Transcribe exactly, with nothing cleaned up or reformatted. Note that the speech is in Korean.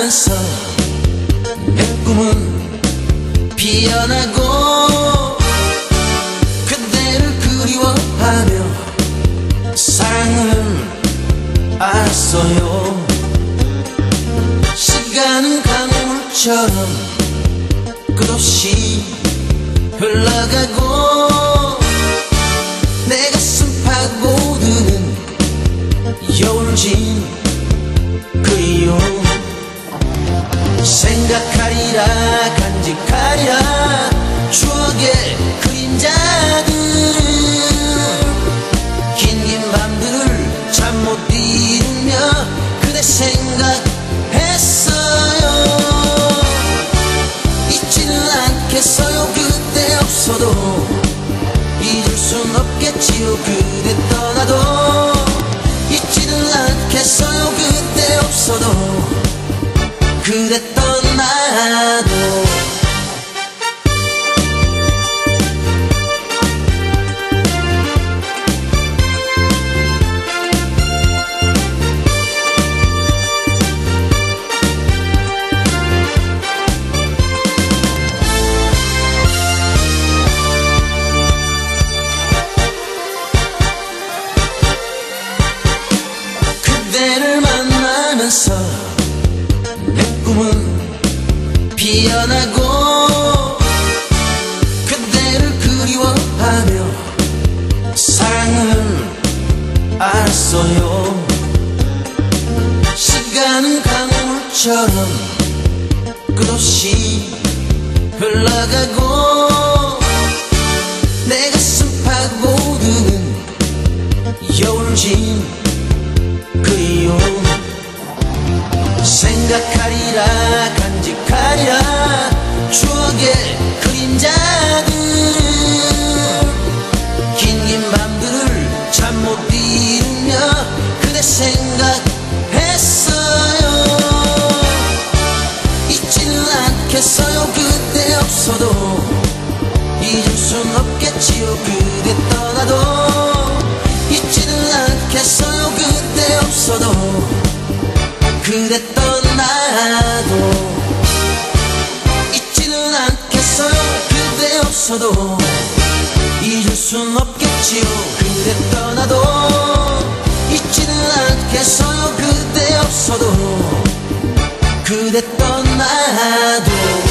만나면서 내 꿈은 피어나고 그대를 그리워하며 사랑을 알았어요. 시간은 강물처럼 끝없이 흘러가고 내 가슴 파고드는 여울진 그리움 생각하리라 간직하리라 추억의 그림자들을 긴긴 밤들을 잠 못 이루며 그대 생각했어요. 잊지는 않겠어요. 그대 없어도 잊을 순 없겠지요. 그대 떠나도 잊지는 않겠어요. 그대 없어도 그대 떠나도 그대를 만나면서 내 꿈은 피어나고 그대를 그리워하며 사랑을 알았어요. 시간은 강물처럼 끝없이 흘러가고 내 가슴 파고드는 여울진 그리움 생각하리라 간직하리라 추억의 그림자들을 긴긴 밤들을 잠 못 이루며 그대 생각했어요. 잊지는 않겠어요. 그대 없어도 잊을 순 없겠지요. 그대 떠나도 잊지는 않겠어요. 그대 없어도 그대 떠나도 잊지는 않겠어요. 그대 없어도 잊을 순 없겠지요. 그대 떠나도 잊지는 않겠어요. 그대 없어도 그대 떠나도